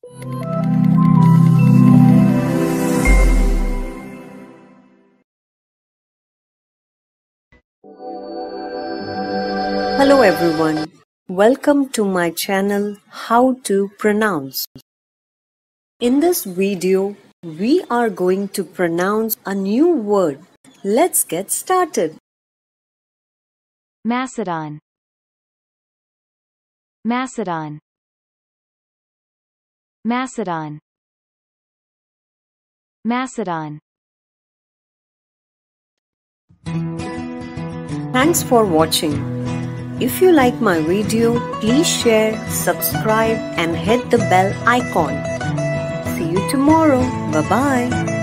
Hello everyone, welcome to my channel How to Pronounce. In this video, we are going to pronounce a new word. Let's get started. Macedon. Macedon. Macedon. Macedon. Thanks for watching. If you like my video, please share, subscribe and hit the bell icon. See you tomorrow. Bye-bye.